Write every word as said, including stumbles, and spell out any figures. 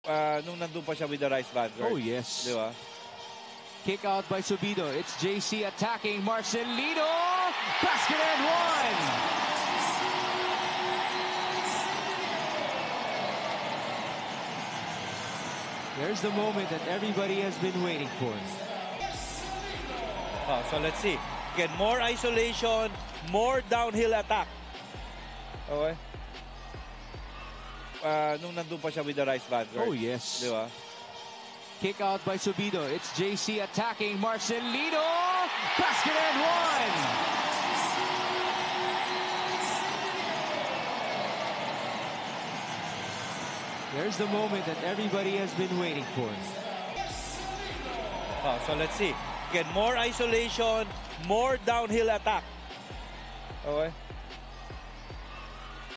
uh, nung nandun pa siya with the rice vanguard. Oh, yes. Di ba? Kick out by Subido. It's J C attacking Marcelino. Basket and one. There's the moment that everybody has been waiting for. Oh, so let's see. Get more isolation, more downhill attack. Okay. Uh, nung nandun pa siya with the rice vanguard. Oh, yes. Di ba? Kick out by Subido. It's J C attacking Marcelino. Basket and one. There's the moment that everybody has been waiting for. Oh, so let's see. Get more isolation, more downhill attack. Okay.